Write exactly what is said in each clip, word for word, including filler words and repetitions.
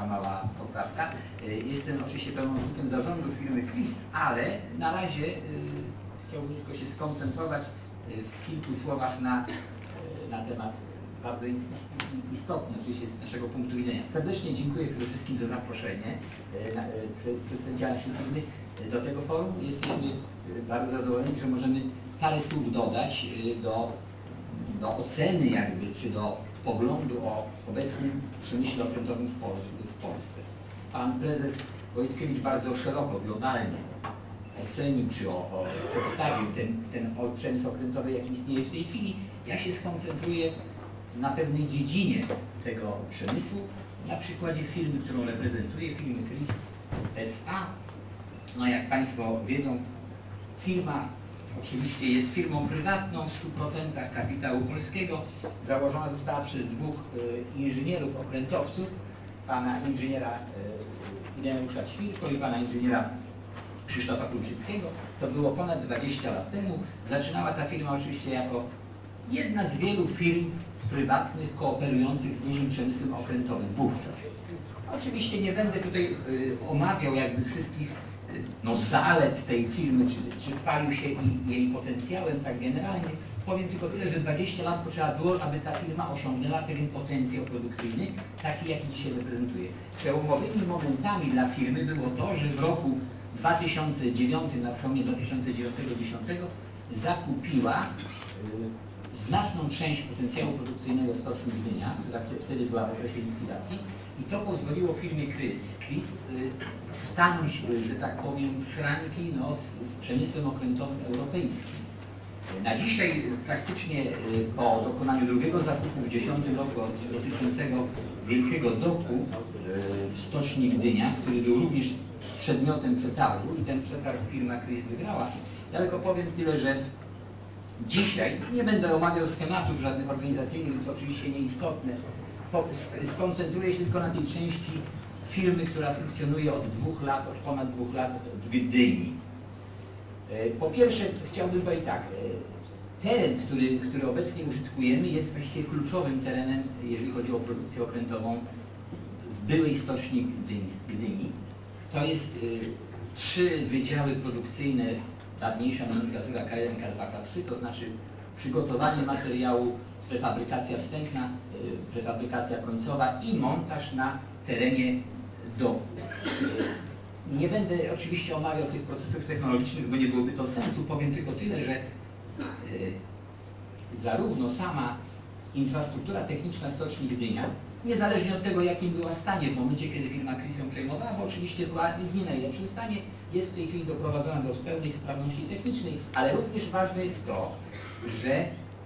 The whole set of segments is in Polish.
mała poprawka. Jestem oczywiście pełnomocnikiem zarządu firmy Christ, ale na razie chciałbym tylko się skoncentrować w kilku słowach na, na temat bardzo istotny oczywiście z naszego punktu widzenia. Serdecznie dziękuję przede wszystkim za zaproszenie przedstawiciela naszej firmy do tego forum. Jesteśmy bardzo zadowoleni, że możemy parę słów dodać do, do oceny jakby, czy do poglądu o obecnym przemyśle okrętowym w, Pol w Polsce. Pan prezes Wojtkiewicz bardzo szeroko, globalnie ocenił, czy o, o, przedstawił ten, ten przemysł okrętowy, jaki istnieje w tej chwili. Ja się skoncentruję na pewnej dziedzinie tego przemysłu, na przykładzie firmy, którą reprezentuję, firmy Christ S A. No jak Państwo wiedzą, firma oczywiście jest firmą prywatną w stu procentach kapitału polskiego. Założona została przez dwóch y, inżynierów okrętowców, pana inżyniera y, Ireneusza Ćwirko i pana inżyniera Krzysztofa Kulczyckiego. To było ponad dwadzieścia lat temu. Zaczynała ta firma oczywiście jako jedna z wielu firm prywatnych kooperujących z dużym przemysłem okrętowym wówczas. Oczywiście nie będę tutaj y, omawiał jakby wszystkich y, no, zalet tej firmy, czy, czy chwalił się i, jej potencjałem tak generalnie. Powiem tylko tyle, że dwadzieścia lat potrzeba było, aby ta firma osiągnęła pewien potencjał produkcyjny, taki jaki dzisiaj reprezentuje. Przełomowymi momentami dla firmy było to, że w roku dwa tysiące dziewiątym, na przełomie dwa tysiące dziewiątego do dwa tysiące dziesiątego zakupiła y, znaczną część potencjału produkcyjnego stoczni Gdynia, która wtedy była w okresie likwidacji, i to pozwoliło firmie Christ y, stanąć, y, że tak powiem, w szranki no, z, z przemysłem okrętowym europejskim. Na dzisiaj praktycznie y, po dokonaniu drugiego zakupu w dwa tysiące dziesiątym roku dotyczącego wielkiego doku y, w stoczni Gdynia, który był również przedmiotem przetargu i ten przetarg firma Christ wygrała. Ja tylko powiem tyle, że dzisiaj nie będę omawiał schematów żadnych organizacyjnych, to oczywiście nieistotne. Skoncentruję się tylko na tej części firmy, która funkcjonuje od dwóch lat, od ponad dwóch lat w Gdyni. Po pierwsze chciałbym powiedzieć tak, teren, który, który obecnie użytkujemy, jest właściwie kluczowym terenem, jeżeli chodzi o produkcję okrętową w byłej stoczni Gdyni. To jest y, trzy wydziały produkcyjne, dawniejsza nomenklatura K jeden, K dwa, K trzy, to znaczy przygotowanie materiału, prefabrykacja wstępna, y, prefabrykacja końcowa i montaż na terenie doku. Y, nie będę oczywiście omawiał tych procesów technologicznych, bo nie byłoby to sensu. Powiem tylko tyle, że y, zarówno sama infrastruktura techniczna stoczni Gdynia, niezależnie od tego, jakim była stanie w momencie, kiedy firma Christ ją przejmowała, bo oczywiście była w nie najlepszym stanie, jest w tej chwili doprowadzona do pełnej sprawności technicznej, ale również ważne jest to, że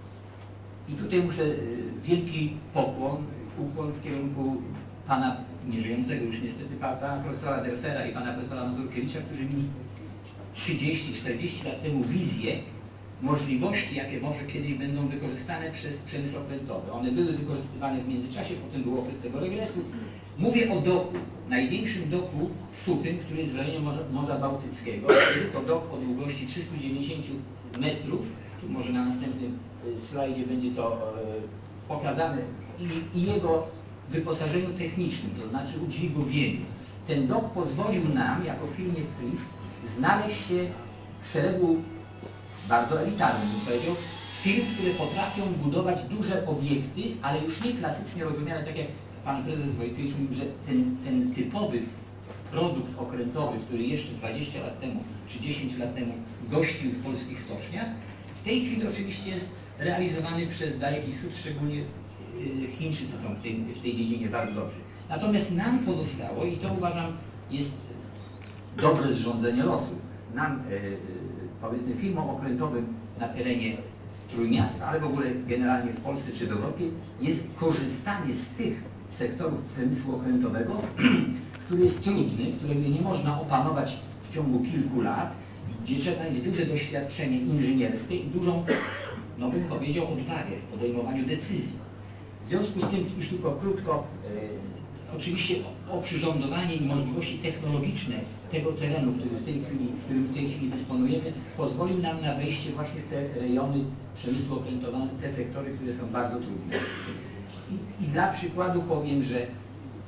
i tutaj muszę wielki pokłon, ukłon w kierunku pana nieżyjącego już niestety pana profesora Derfera i pana profesora Mazurkiewicza, którzy mieli trzydzieści czterdzieści lat temu wizję możliwości, jakie może kiedyś będą wykorzystane przez przemysł okrętowy. One były wykorzystywane w międzyczasie, potem był okres tego regresu. Mówię o doku, największym doku suchym, który jest w rejonie Morza, Morza Bałtyckiego. Jest to dok o długości trzystu dziewięćdziesięciu metrów. Tu może na następnym slajdzie będzie to e, pokazane. I, I jego wyposażeniu technicznym, to znaczy udźwigowieniu. Ten dok pozwolił nam, jako firmie Christ, znaleźć się w szeregu bardzo elitarnym, bym powiedział, firm, które potrafią budować duże obiekty, ale już nie klasycznie rozumiane, tak jak pan prezes Wojtkiewicz mówił, że ten, ten typowy produkt okrętowy, który jeszcze dwadzieścia lat temu czy dziesięć lat temu gościł w polskich stoczniach, w tej chwili oczywiście jest realizowany przez Daleki Wschód, szczególnie Chińczycy są w tej, w tej dziedzinie bardzo dobrzy. Natomiast nam pozostało, i to uważam jest dobre zrządzenie losu, nam powiedzmy firmom okrętowym na terenie Trójmiasta, ale w ogóle generalnie w Polsce czy w Europie, jest korzystanie z tych sektorów przemysłu okrętowego, który jest trudny, którego nie można opanować w ciągu kilku lat, gdzie trzeba mieć duże doświadczenie inżynierskie i dużą, no bym powiedział, odwagę w podejmowaniu decyzji. W związku z tym, już tylko krótko, e, oczywiście oprzyrządowanie i możliwości technologiczne tego terenu, który w tej chwili, którym w tej chwili dysponujemy, pozwolił nam na wejście właśnie w te rejony przemysłu okrętowego, te sektory, które są bardzo trudne. I, i dla przykładu powiem, że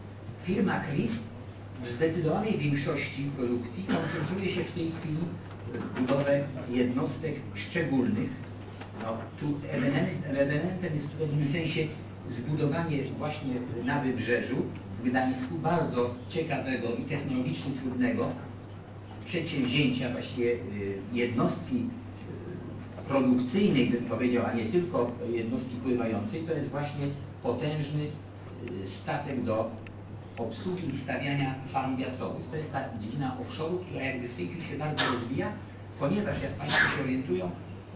firma Christ w zdecydowanej większości produkcji koncentruje się w tej chwili w budowę jednostek szczególnych. No, tu ewenementem jest w pewnym sensie zbudowanie właśnie na Wybrzeżu, w Gdańsku, bardzo ciekawego i technologicznie trudnego przedsięwzięcia, właściwie jednostki produkcyjnej, bym powiedział, a nie tylko jednostki pływającej. To jest właśnie potężny statek do obsługi i stawiania farm wiatrowych. To jest ta dziedzina offshore'u, która jakby w tej chwili się bardzo rozwija, ponieważ, jak Państwo się orientują,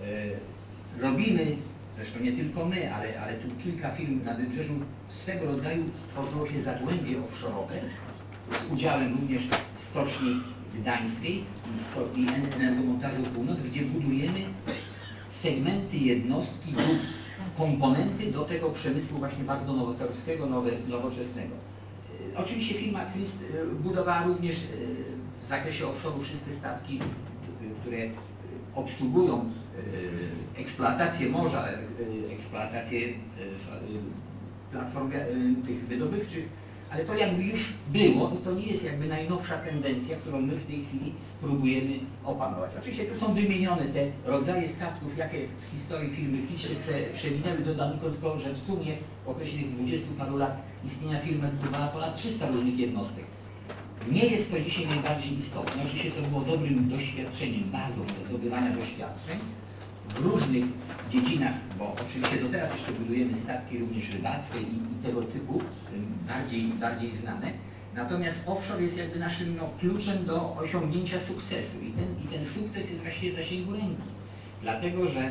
robimy, zresztą nie tylko my, ale, ale tu kilka firm na Wybrzeżu, swego rodzaju stworzyło się zagłębie offshore'owe z udziałem również Stoczni Gdańskiej i, sto, i Energomontażu Północ, gdzie budujemy segmenty jednostki lub komponenty do tego przemysłu właśnie bardzo nowatorskiego, nowe, nowoczesnego. Oczywiście firma Christ budowała również w zakresie offshore'u wszystkie statki, które obsługują eksploatację morza, eksploatację platform tych wydobywczych, ale to jakby już było i to nie jest jakby najnowsza tendencja, którą my w tej chwili próbujemy opanować. Oczywiście tu są wymienione te rodzaje statków, jakie w historii firmy Christ się prze, przewinęły. Dodam tylko, że w sumie w okresie tych dwudziestu paru lat istnienia firma zbudowała ponad trzysta różnych jednostek. Nie jest to dzisiaj najbardziej istotne. Oczywiście to było dobrym doświadczeniem, bazą do zdobywania doświadczeń w różnych dziedzinach, bo oczywiście do teraz jeszcze budujemy statki również rybackie i, i tego typu, bardziej, bardziej znane. Natomiast offshore jest jakby naszym no, kluczem do osiągnięcia sukcesu i ten, i ten sukces jest właściwie w zasięgu ręki. Dlatego, że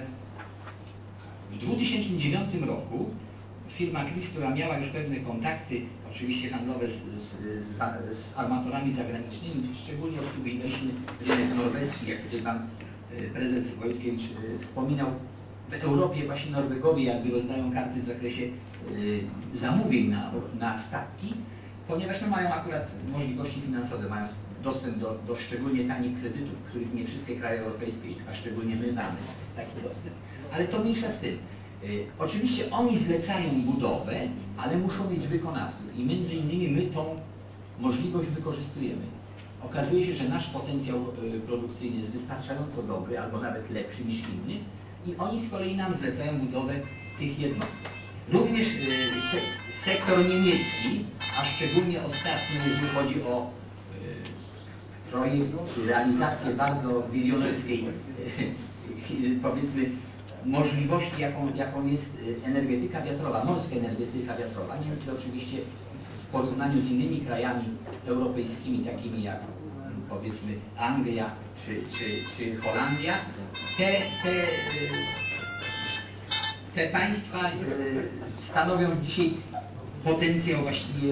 w dwa tysiące dziewiątym roku firma Christ, która miała już pewne kontakty, oczywiście handlowe z, z, z, z armatorami zagranicznymi, szczególnie obsługiwaliśmy rynek norweski, jak tutaj Pan prezes Wojtkiewicz wspominał, w Europie właśnie Norwegowie jakby rozdają karty w zakresie zamówień na, na statki, ponieważ no, mają akurat możliwości finansowe, mają dostęp do, do szczególnie tanich kredytów, których nie wszystkie kraje europejskie, a szczególnie my mamy taki dostęp. Ale to mniejsza z tym. Y, oczywiście oni zlecają budowę, ale muszą mieć wykonawców i między innymi my tą możliwość wykorzystujemy. Okazuje się, że nasz potencjał y, produkcyjny jest wystarczająco dobry, albo nawet lepszy niż innych i oni z kolei nam zlecają budowę tych jednostek. Również y, se, sektor niemiecki, a szczególnie ostatnio, jeżeli chodzi o y, projekt czy realizację bardzo wizjonerskiej, y, powiedzmy, możliwości, jaką, jaką jest energetyka wiatrowa, morska energetyka wiatrowa. Niemcy oczywiście w porównaniu z innymi krajami europejskimi, takimi jak powiedzmy Anglia czy, czy, czy Holandia, te, te, te państwa stanowią dzisiaj potencjał właściwie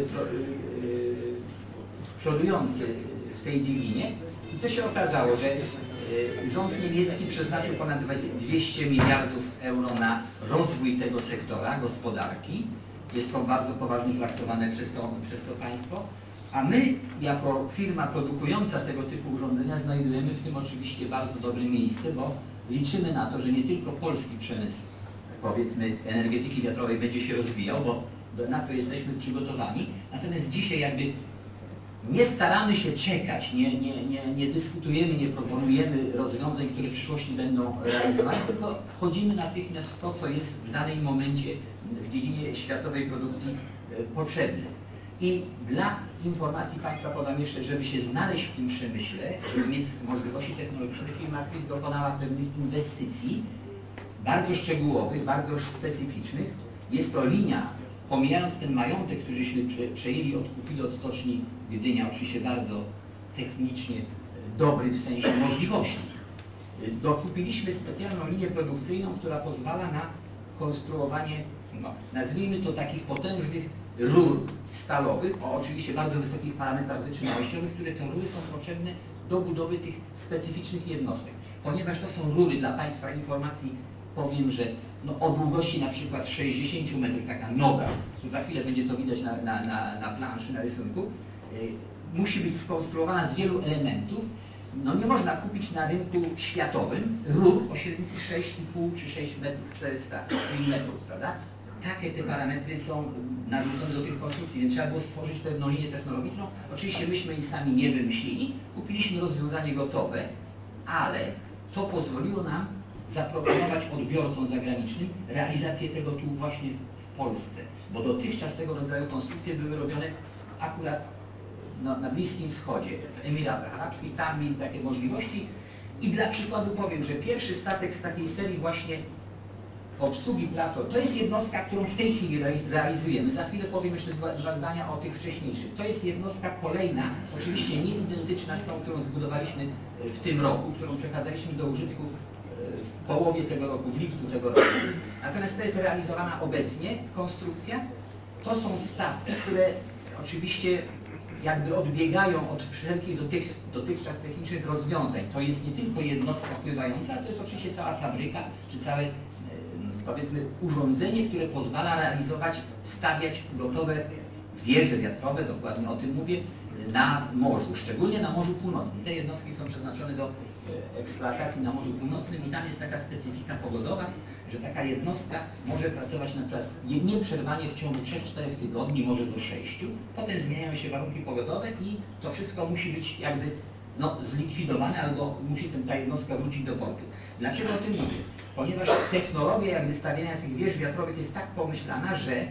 przodujący w tej dziedzinie. I co się okazało, że rząd niemiecki przeznaczył ponad dwieście miliardów euro na rozwój tego sektora gospodarki. Jest to bardzo poważnie traktowane przez to, przez to państwo. A my, jako firma produkująca tego typu urządzenia, znajdujemy w tym oczywiście bardzo dobre miejsce, bo liczymy na to, że nie tylko polski przemysł, powiedzmy, energetyki wiatrowej będzie się rozwijał, bo na to jesteśmy przygotowani. Natomiast dzisiaj jakby nie staramy się czekać, nie, nie, nie, nie dyskutujemy, nie proponujemy rozwiązań, które w przyszłości będą realizowane, tylko wchodzimy natychmiast w to, co jest w danym momencie w dziedzinie światowej produkcji potrzebne. I dla informacji Państwa podam jeszcze, żeby się znaleźć w tym przemyśle, żeby mieć możliwości technologiczne, firma Christ dokonała pewnych inwestycji bardzo szczegółowych, bardzo specyficznych. Jest to linia, pomijając ten majątek, któryśmy przejęli, odkupili od Stoczni Gdynia, oczywiście bardzo technicznie dobry w sensie możliwości. Dokupiliśmy specjalną linię produkcyjną, która pozwala na konstruowanie, no, nazwijmy to, takich potężnych rur stalowych, o oczywiście bardzo wysokich parametrach wytrzymałościowych, które to rury są potrzebne do budowy tych specyficznych jednostek. Ponieważ to są rury, dla Państwa informacji powiem, że no, o długości na przykład sześćdziesięciu metrów, taka noga, tu za chwilę będzie to widać na, na, na, na planszy, na rysunku, yy, musi być skonstruowana z wielu elementów. No nie można kupić na rynku światowym rur o średnicy sześć i pół czy sześć metrów czterysta milimetrów, prawda? takie te parametry są narzucone do tych konstrukcji, więc trzeba było stworzyć pewną linię technologiczną. Oczywiście myśmy jej sami nie wymyślili, kupiliśmy rozwiązanie gotowe, ale to pozwoliło nam zaproponować odbiorcom zagranicznym realizację tego tu właśnie w Polsce, bo dotychczas tego rodzaju konstrukcje były robione akurat na, na Bliskim Wschodzie, w Emiratach Arabskich, tam mieli takie możliwości. I dla przykładu powiem, że pierwszy statek z takiej serii właśnie obsługi platform, to jest jednostka, którą w tej chwili realizujemy. Za chwilę powiem jeszcze dwa, dwa zdania o tych wcześniejszych. To jest jednostka kolejna, oczywiście nie identyczna z tą, którą zbudowaliśmy w tym roku, którą przekazaliśmy do użytku w połowie tego roku, w lipcu tego roku. Natomiast to jest realizowana obecnie konstrukcja. To są statki, które oczywiście jakby odbiegają od wszelkich dotych, dotychczas technicznych rozwiązań. To jest nie tylko jednostka pływająca, ale to jest oczywiście cała fabryka, czy całe powiedzmy urządzenie, które pozwala realizować, stawiać gotowe wieże wiatrowe, dokładnie o tym mówię, na morzu, szczególnie na Morzu Północnym. Te jednostki są przeznaczone do eksploatacji na Morzu Północnym i tam jest taka specyfika pogodowa, że taka jednostka może pracować na przykład nieprzerwanie w ciągu trzech czterech tygodni, może do sześciu. Potem zmieniają się warunki pogodowe i to wszystko musi być jakby no, zlikwidowane albo musi ta jednostka wrócić do portu. Dlaczego o tym mówię? Ponieważ technologia jakby stawiania tych wież wiatrowych jest tak pomyślana, że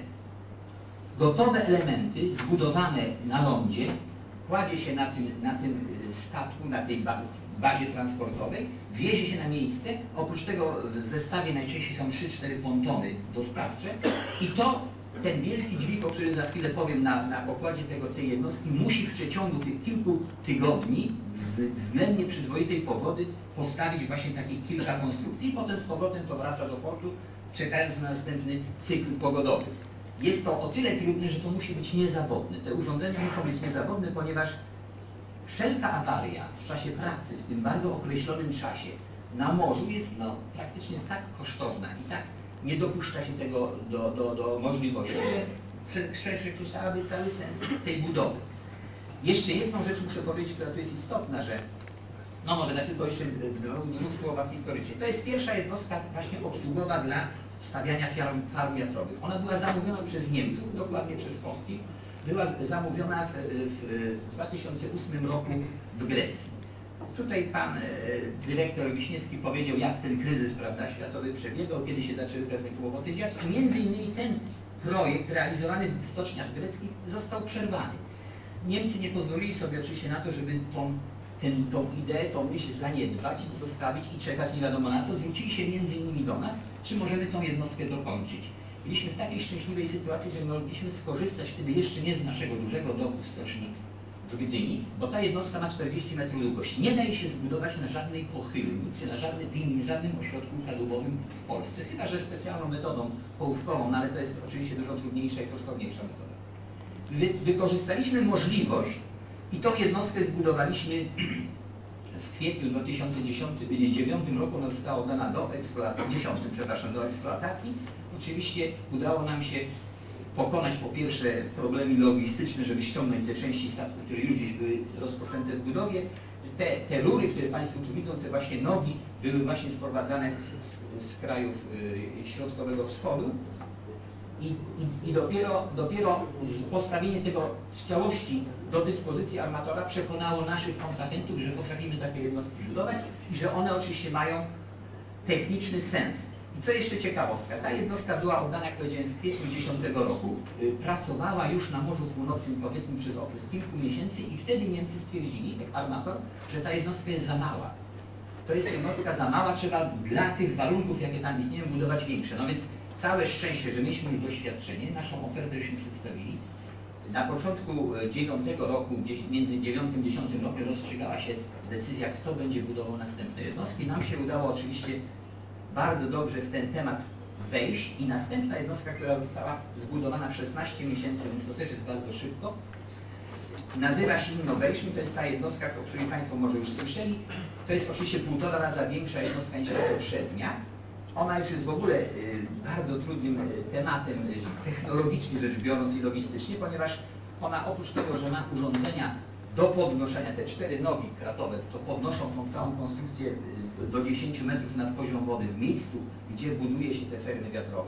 gotowe elementy zbudowane na lądzie kładzie się na tym, na tym statku, na tej bazie transportowej, wiezie się na miejsce, oprócz tego w zestawie najczęściej są trzy cztery pontony dostawcze i to ten wielki dźwig, o którym za chwilę powiem na, na pokładzie tego, tej jednostki, musi w przeciągu tych kilku tygodni względnie przyzwoitej pogody postawić właśnie takich kilka konstrukcji i potem z powrotem to wraca do portu, czekając na następny cykl pogodowy. Jest to o tyle trudne, że to musi być niezawodne. Te urządzenia muszą być niezawodne, ponieważ wszelka awaria w czasie pracy, w tym bardzo określonym czasie, na morzu jest no, praktycznie tak kosztowna i tak nie dopuszcza się tego do, do, do możliwości, że przekreślałaby cały sens tej budowy. Jeszcze jedną rzecz muszę powiedzieć, która tu jest istotna, że no może tak tylko jeszcze w dwóch słowach historycznie. To jest pierwsza jednostka właśnie obsługowa dla stawiania farm, farm wiatrowych. Ona była zamówiona przez Niemców, dokładnie przez Hochtief. Była zamówiona w, w, w dwa tysiące ósmym roku w Grecji. Tutaj pan e, dyrektor Wiśniewski powiedział, jak ten kryzys, prawda, światowy przebiegał, kiedy się zaczęły pewne kłopoty dziać i między innymi ten projekt realizowany w stoczniach greckich został przerwany. Niemcy nie pozwolili sobie oczywiście na to, żeby tą, ten, tą ideę, tą myśl zaniedbać, zostawić i czekać nie wiadomo na co. Zwrócili się między innymi do nas, czy możemy tą jednostkę dokończyć. Byliśmy w takiej szczęśliwej sytuacji, że mogliśmy skorzystać wtedy jeszcze nie z naszego dużego doku w stoczni w Gdyni, bo ta jednostka ma czterdzieści metrów długości. Nie daje się zbudować na żadnej pochylni, czy na żadnym, żadnym ośrodku kadłubowym w Polsce, chyba że specjalną metodą połówkową, no ale to jest oczywiście dużo trudniejsza i kosztowniejsza metoda. Wy, wykorzystaliśmy możliwość i tą jednostkę zbudowaliśmy w kwietniu dwa tysiące dziewiątym roku, ona została oddana do eksploatacji, dziesiątym, przepraszam, do eksploatacji. Oczywiście udało nam się pokonać po pierwsze problemy logistyczne, żeby ściągnąć te części statku, które już gdzieś były rozpoczęte w budowie. Te, te rury, które Państwo tu widzą, te właśnie nogi, były właśnie sprowadzane z, z krajów y, środkowego wschodu. I, i, i dopiero, dopiero postawienie tego w całości do dyspozycji armatora przekonało naszych kontrahentów, że potrafimy takie jednostki budować i że one oczywiście mają techniczny sens. I co jeszcze ciekawostka, ta jednostka była oddana, jak powiedziałem, w kwietniu dziesiątego roku, yy, pracowała już na Morzu Północnym, powiedzmy, przez okres kilku miesięcy i wtedy Niemcy stwierdzili, jak armator, że ta jednostka jest za mała. To jest jednostka za mała, trzeba dla tych warunków, jakie tam istnieją, budować większe. No więc całe szczęście, że mieliśmy już doświadczenie, naszą ofertę żeśmy przedstawili. Na początku dziewiątego roku, między dziewiątym a dziesiątym rokiem rozstrzygała się decyzja, kto będzie budował następne jednostki. Nam się udało oczywiście bardzo dobrze w ten temat wejść i następna jednostka, która została zbudowana w szesnaście miesięcy, więc to też jest bardzo szybko, nazywa się Innovation, to jest ta jednostka, o której Państwo może już słyszeli. To jest oczywiście półtora raza większa jednostka niż ta poprzednia. Ona już jest w ogóle y, bardzo trudnym y, tematem y, technologicznie rzecz biorąc i logistycznie, ponieważ ona oprócz tego, że ma urządzenia do podnoszenia, te cztery nogi kratowe, to podnoszą tą całą konstrukcję y, do dziesięciu metrów nad poziom wody w miejscu, gdzie buduje się te fermy wiatrowe.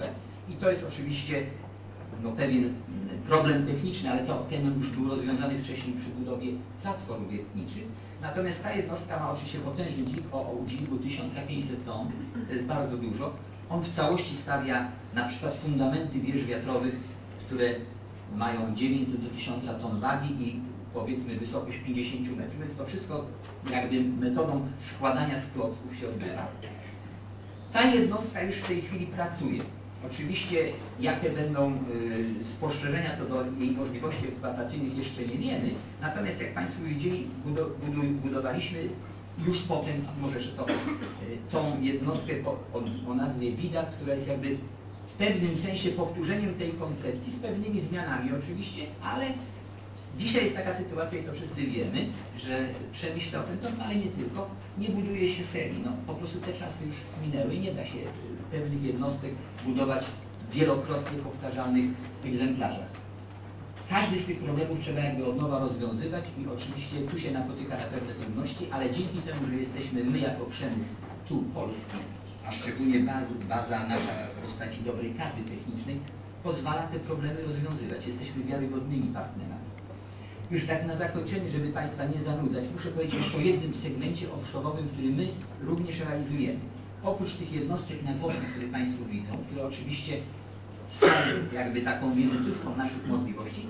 I to jest oczywiście no, pewien problem techniczny, ale to, ten już był rozwiązany wcześniej przy budowie platform wiertniczych. Natomiast ta jednostka ma oczywiście potężny dźwig o, o udźwigu tysiąc pięćset ton, to jest bardzo dużo. On w całości stawia na przykład fundamenty wież wiatrowych, które mają dziewięćset do tysiąca ton wagi i powiedzmy wysokość pięćdziesiąt metrów, więc to wszystko jakby metodą składania z klocków się odbywa. Ta jednostka już w tej chwili pracuje. Oczywiście jakie będą y, spostrzeżenia co do jej możliwości eksploatacyjnych jeszcze nie wiemy, natomiast jak Państwo widzieli, budo, budu, budowaliśmy już potem, a może jeszcze co, y, tą jednostkę o, o, o nazwie Widar, która jest jakby w pewnym sensie powtórzeniem tej koncepcji z pewnymi zmianami oczywiście, ale dzisiaj jest taka sytuacja i to wszyscy wiemy, że przemyśl opęton, ale nie tylko, nie buduje się serii. No, po prostu te czasy już minęły i nie da się pewnych jednostek budować w wielokrotnie powtarzalnych egzemplarzach. Każdy z tych problemów trzeba jakby od nowa rozwiązywać i oczywiście tu się napotyka na pewne trudności, ale dzięki temu, że jesteśmy my jako przemysł tu polski, a szczególnie baza, baza nasza w postaci dobrej kadry technicznej, pozwala te problemy rozwiązywać. Jesteśmy wiarygodnymi partnerami. Już tak na zakończenie, żeby Państwa nie zanudzać, muszę powiedzieć jeszcze o jednym segmencie offshore'owym, który my również realizujemy. Oprócz tych jednostek nadwodnych, które Państwo widzą, które oczywiście są jakby taką wizytówką naszych możliwości,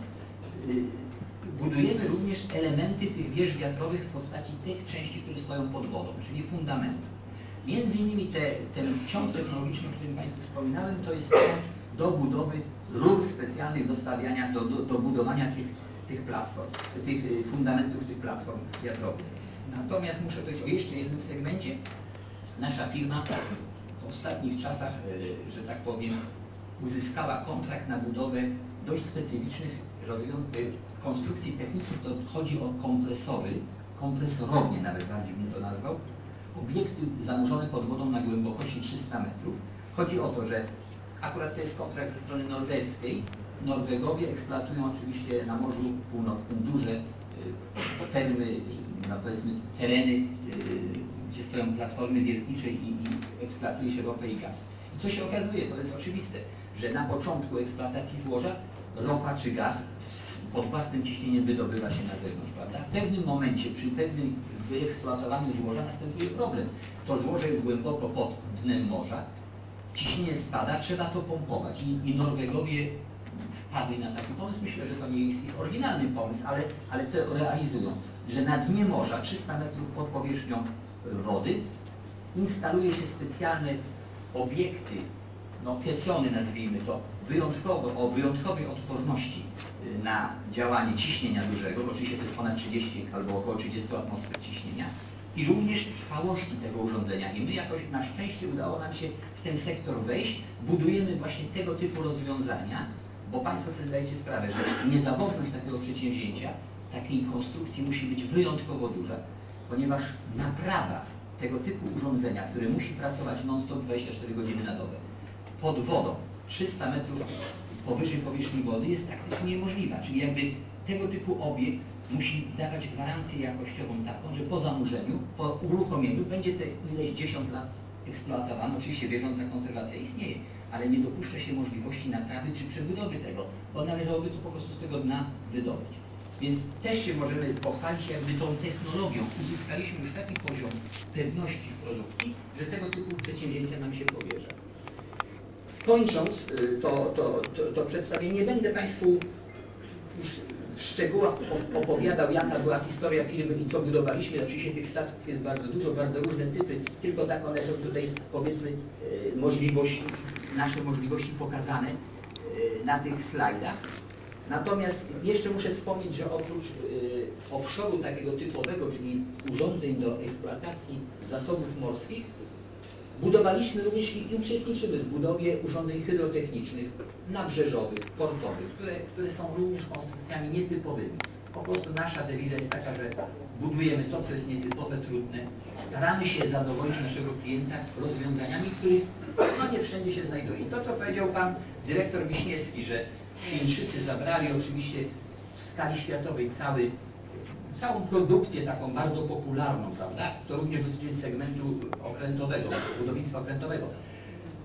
budujemy również elementy tych wież wiatrowych w postaci tych części, które stoją pod wodą, czyli fundamentu. Między innymi te, ten ciąg technologiczny, o którym Państwu wspominałem, to jest ciąg do budowy rur specjalnych do stawiania, do, do, do budowania tych, tych platform, tych fundamentów tych platform wiatrowych. Natomiast muszę powiedzieć o jeszcze jednym segmencie. Nasza firma w ostatnich czasach, że tak powiem, uzyskała kontrakt na budowę dość specyficznych konstrukcji technicznych. To chodzi o kompresory, kompresorownie nawet bardziej bym to nazwał, obiekty zanurzone pod wodą na głębokości trzysta metrów. Chodzi o to, że akurat to jest kontrakt ze strony norweskiej. Norwegowie eksploatują oczywiście na Morzu Północnym duże fermy, no powiedzmy tereny, gdzie stoją platformy wiertnicze i, i eksploatuje się ropę i gaz. I co się okazuje, to jest oczywiste, że na początku eksploatacji złoża ropa czy gaz pod własnym ciśnieniem wydobywa się na zewnątrz, prawda? W pewnym momencie, przy pewnym wyeksploatowaniu złoża następuje problem. To złoże jest głęboko pod dnem morza, ciśnienie spada, trzeba to pompować i, i Norwegowie wpadli na taki pomysł. Myślę, że to nie jest ich oryginalny pomysł, ale, ale to realizują, że na dnie morza, trzysta metrów pod powierzchnią wody, instaluje się specjalne obiekty, no kesony nazwijmy to, wyjątkowo, o wyjątkowej odporności na działanie ciśnienia dużego, bo oczywiście to jest ponad trzydzieści albo około trzydziestu atmosfer ciśnienia, i również trwałości tego urządzenia. I my jakoś na szczęście udało nam się w ten sektor wejść, budujemy właśnie tego typu rozwiązania, bo Państwo sobie zdajecie sprawę, że niezawodność takiego przedsięwzięcia, takiej konstrukcji musi być wyjątkowo duża, ponieważ naprawa tego typu urządzenia, które musi pracować non-stop dwadzieścia cztery godziny na dobę, pod wodą, trzysta metrów powyżej powierzchni wody, jest praktycznie niemożliwa. Czyli jakby tego typu obiekt musi dawać gwarancję jakościową taką, że po zanurzeniu, po uruchomieniu będzie te ileś dziesiąt lat eksploatowany. Oczywiście bieżąca konserwacja istnieje, ale nie dopuszcza się możliwości naprawy czy przebudowy tego, bo należałoby to po prostu z tego dna wydobyć. Więc też się możemy pochwalić jakby tą technologią. Uzyskaliśmy już taki poziom pewności w produkcji, że tego typu przedsięwzięcia nam się powierza. Kończąc to, to, to, to przedstawienie, nie będę Państwu już w szczegółach opowiadał, jaka była historia firmy i co budowaliśmy. Oczywiście tych statków jest bardzo dużo, bardzo różne typy, tylko tak one są tutaj, powiedzmy, możliwości, nasze możliwości pokazane na tych slajdach. Natomiast jeszcze muszę wspomnieć, że oprócz offshore'u takiego typowego, czyli urządzeń do eksploatacji zasobów morskich, budowaliśmy również i uczestniczymy w budowie urządzeń hydrotechnicznych, nabrzeżowych, portowych, które, które są również konstrukcjami nietypowymi. Po prostu nasza dewiza jest taka, że budujemy to, co jest nietypowe, trudne. Staramy się zadowolić naszego klienta rozwiązaniami, których no, nie wszędzie się znajduje. I to, co powiedział Pan dyrektor Wiśniewski, że Chińczycy zabrali oczywiście w skali światowej cały całą produkcję taką bardzo popularną, prawda? To również dotyczy segmentu okrętowego, budownictwa okrętowego.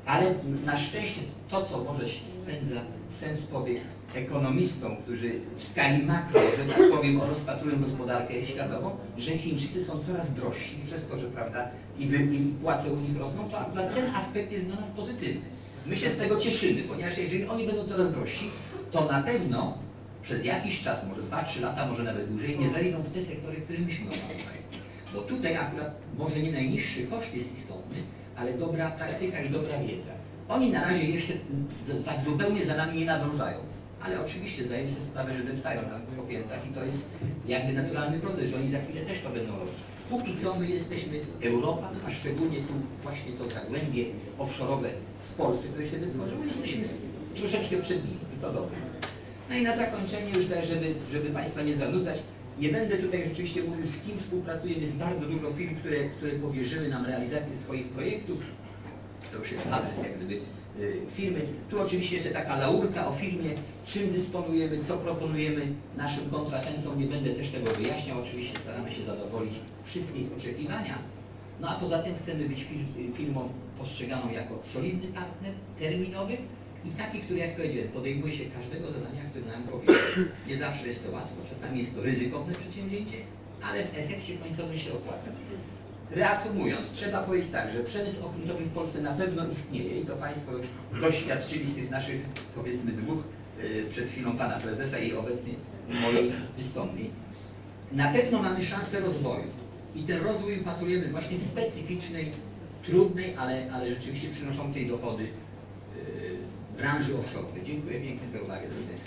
Ale na szczęście to, co może spędza sens powiek ekonomistom, którzy w skali makro, że tak powiem, rozpatrują gospodarkę światową, że Chińczycy są coraz drożsi przez to, że prawda, i, wy, i płace u nich rosną, to akurat ten aspekt jest dla nas pozytywny. My się z tego cieszymy, ponieważ jeżeli oni będą coraz drożsi, to na pewno przez jakiś czas, może dwa trzy lata, może nawet dłużej, nie wejdą w te sektory, które myśmy omawiali. Bo tutaj akurat może nie najniższy koszt jest istotny, ale dobra praktyka i dobra wiedza. Oni na razie jeszcze tak zupełnie za nami nie nadążają. Ale oczywiście zdajemy sobie sprawę, że deptają nam po piętach i to jest jakby naturalny proces, że oni za chwilę też to będą robić. Póki co my jesteśmy Europa, a szczególnie tu właśnie to zagłębie offshore'owe w Polsce, które się wytworzyło, jesteśmy troszeczkę przed nimi i to dobrze. No i na zakończenie już też, żeby, żeby Państwa nie zanudzać, nie będę tutaj rzeczywiście mówił, z kim współpracujemy. Jest bardzo dużo firm, które, które powierzyły nam realizację swoich projektów. To już jest adres jak gdyby firmy. Tu oczywiście jeszcze taka laurka o firmie, czym dysponujemy, co proponujemy naszym kontrahentom. Nie będę też tego wyjaśniał. Oczywiście staramy się zadowolić wszystkich oczekiwania. No a poza tym chcemy być firmą postrzeganą jako solidny partner, terminowy i taki, który, jak powiedziałem, podejmuje się każdego zadania, które nam powie. Nie zawsze jest to łatwo, czasami jest to ryzykowne przedsięwzięcie, ale w efekcie końcowym się opłaca. Reasumując, trzeba powiedzieć tak, że przemysł okrętowy w Polsce na pewno istnieje i to Państwo już doświadczyli z tych naszych, powiedzmy, dwóch, yy, przed chwilą Pana Prezesa i obecnie mojej wystąpień. Na pewno mamy szansę rozwoju i ten rozwój upatrujemy właśnie w specyficznej, trudnej, ale, ale rzeczywiście przynoszącej dochody yy, branży offshore. Dziękuję pięknie za uwagę. Do widzenia.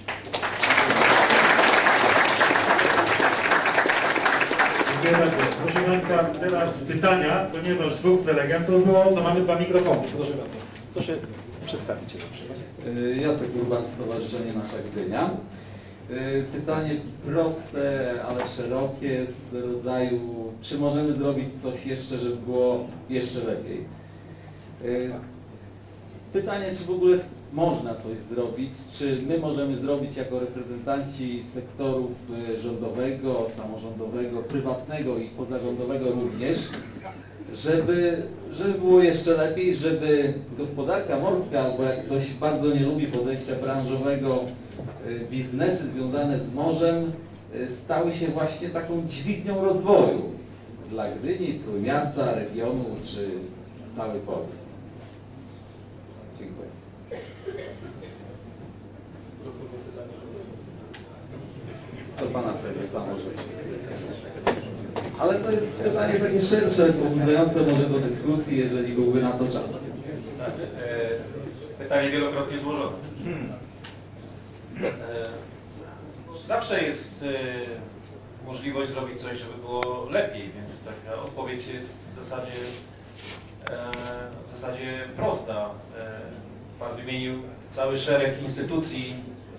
Dziękuję bardzo. Proszę Państwa, teraz pytania, ponieważ dwóch prelegentów było, to mamy dwa mikrofony. Proszę bardzo. Proszę przedstawić się dobrze. Jacek Urban, Stowarzyszenie Nasza Gdynia. Pytanie proste, ale szerokie z rodzaju, czy możemy zrobić coś jeszcze, żeby było jeszcze lepiej? Pytanie, czy w ogóle można coś zrobić, czy my możemy zrobić jako reprezentanci sektorów rządowego, samorządowego, prywatnego i pozarządowego również, żeby, żeby było jeszcze lepiej, żeby gospodarka morska, albo jak ktoś bardzo nie lubi podejścia branżowego, biznesy związane z morzem, stały się właśnie taką dźwignią rozwoju dla Gdyni, Trójmiasta, regionu czy całej Polski. Dziękuję. To Pana Prezesa może. Ale to jest pytanie takie szersze, pobudzające może do dyskusji, jeżeli byłby na to czas. Pytanie wielokrotnie złożone. Zawsze jest możliwość zrobić coś, żeby było lepiej, więc taka odpowiedź jest w zasadzie, w zasadzie prosta. Pan wymienił cały szereg instytucji,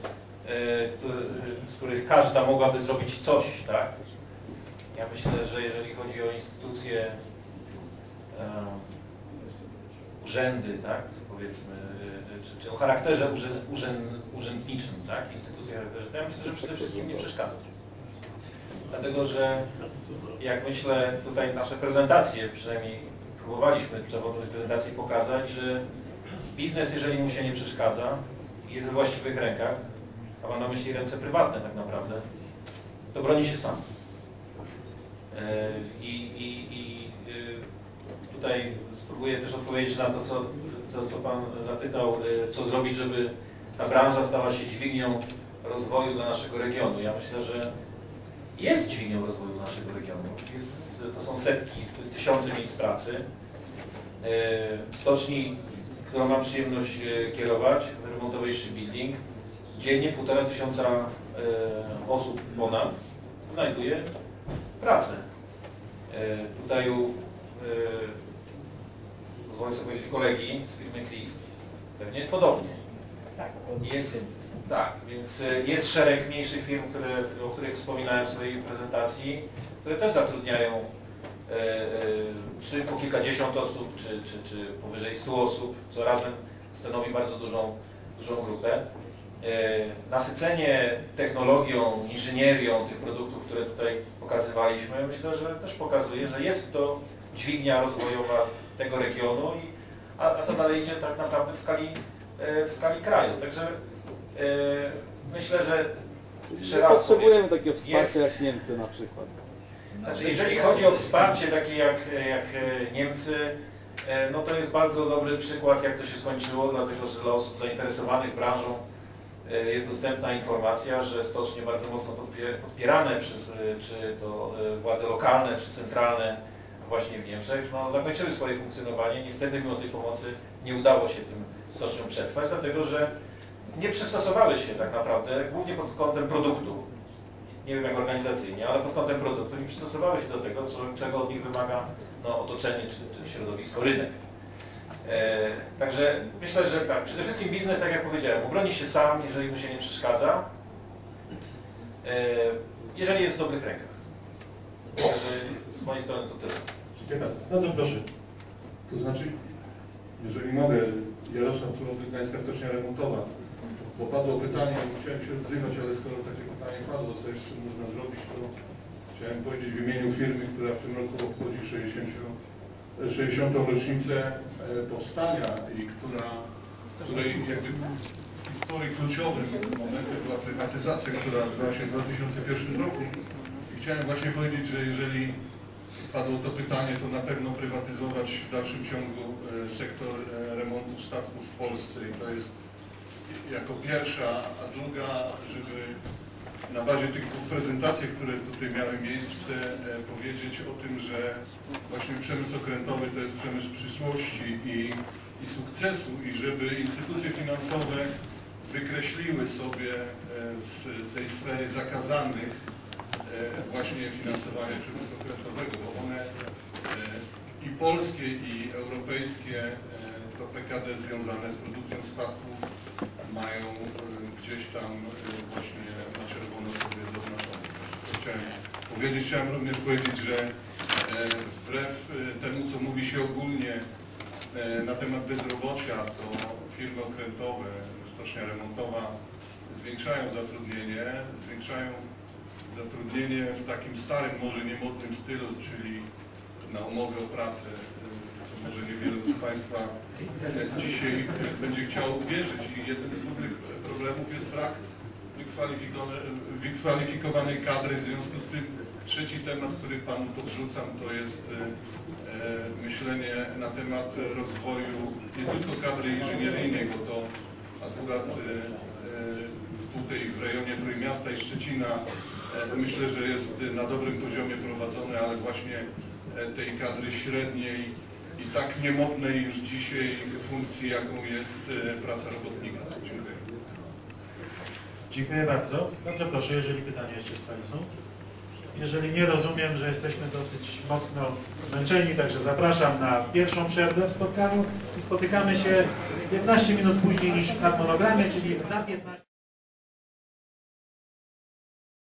z których każda mogłaby zrobić coś, tak? Ja myślę, że jeżeli chodzi o instytucje, urzędy, tak, powiedzmy, czy, czy o charakterze urzęd, urzęd, urzędniczym, tak, instytucje o charakterze, to ja myślę, że przede wszystkim nie przeszkadzać. Dlatego, że jak myślę, tutaj nasze prezentacje, przynajmniej próbowaliśmy w tej prezentacji pokazać, że biznes, jeżeli mu się nie przeszkadza, jest we właściwych rękach, a mam na myśli ręce prywatne tak naprawdę, to broni się sam. I, i, i tutaj spróbuję też odpowiedzieć na to, co, co, co Pan zapytał, co zrobić, żeby ta branża stała się dźwignią rozwoju dla naszego regionu. Ja myślę, że jest dźwignią rozwoju dla naszego regionu. Jest, to są setki, tysiące miejsc pracy. W stoczni, którą mam przyjemność kierować, w remontowej shipbuilding, dziennie półtora tysiąca osób ponad znajduje pracę. Tutaj u pozwolę sobie powiedzieć kolegi z firmy Christ, pewnie jest podobnie. Jest, tak, więc jest szereg mniejszych firm, które, o których wspominałem w swojej prezentacji, które też zatrudniają e, e, czy po kilkadziesiąt osób, czy, czy, czy powyżej stu osób, co razem stanowi bardzo dużą, dużą grupę. E, nasycenie technologią, inżynierią tych produktów, które tutaj pokazywaliśmy, myślę, że też pokazuje, że jest to dźwignia rozwojowa tego regionu i a, a co dalej idzie tak naprawdę w skali, w skali kraju. Także e, myślę, że jeszcze raz potrzebujemy takiego wsparcia jest, jak Niemcy na przykład. Znaczy, jeżeli chodzi o wsparcie takie jak, jak Niemcy, no to jest bardzo dobry przykład, jak to się skończyło, dlatego że dla osób zainteresowanych branżą jest dostępna informacja, że stocznie bardzo mocno podpierane przez czy to władze lokalne, czy centralne właśnie w Niemczech, no, zakończyły swoje funkcjonowanie. Niestety mimo tej pomocy nie udało się tym stoczniom przetrwać, dlatego że nie przystosowały się tak naprawdę, głównie pod kątem produktu. Nie wiem jak organizacyjnie, ale pod kątem produktu nie przystosowały się do tego, co, czego od nich wymaga no, otoczenie czy, czy środowisko, rynek. E, także myślę, że tak, przede wszystkim biznes, jak ja powiedziałem, obroni się sam, jeżeli mu się nie przeszkadza, e, jeżeli jest w dobrych rękach. Także z mojej strony to tyle. Dziękuję bardzo. Bardzo proszę. To znaczy, jeżeli mogę, Jarosław Flody, Gdańska Stocznia Remontowa, bo padło pytanie, chciałem się odzywać, ale skoro takie pytanie padło, co jeszcze można zrobić, to chciałem powiedzieć w imieniu firmy, która w tym roku obchodzi sześćdziesiątą rocznicę powstania i która, której jakby w historii kluczowym momentem była prywatyzacja, która odbyła się w dwa tysiące pierwszym roku. I chciałem właśnie powiedzieć, że jeżeli padło to pytanie, to na pewno prywatyzować w dalszym ciągu sektor remontów statków w Polsce i to jest jako pierwsza, a druga, żeby na bazie tych dwóch prezentacji, które tutaj miały miejsce, powiedzieć o tym, że właśnie przemysł okrętowy to jest przemysł przyszłości i, i sukcesu i żeby instytucje finansowe wykreśliły sobie z tej sfery zakazanych właśnie finansowanie przemysłu okrętowego, bo one i polskie, i europejskie to P K D związane z produkcją statków mają gdzieś tam właśnie na czerwono sobie zaznaczone. To chciałem powiedzieć, chciałem również powiedzieć, że wbrew temu, co mówi się ogólnie na temat bezrobocia, to firmy okrętowe, stocznia remontowa zwiększają zatrudnienie, zwiększają zatrudnienie w takim starym, może niemodnym stylu, czyli na umowę o pracę, co może niewielu z Państwa dzisiaj będzie chciało uwierzyć. I jednym z głównych problemów jest brak wykwalifikowanej kadry. W związku z tym trzeci temat, który Panu podrzucam, to jest myślenie na temat rozwoju nie tylko kadry inżynieryjnej, bo to akurat tutaj w rejonie Trójmiasta i Szczecina myślę, że jest na dobrym poziomie prowadzone, ale właśnie tej kadry średniej i tak niemodnej już dzisiaj funkcji, jaką jest praca robotnika. Dziękuję. Dziękuję bardzo. Bardzo proszę, jeżeli pytania jeszcze z Pani są. Jeżeli nie, rozumiem, że jesteśmy dosyć mocno zmęczeni, także zapraszam na pierwszą przerwę w spotkaniu i spotykamy się piętnaście minut później niż w harmonogramie, czyli za piętnaście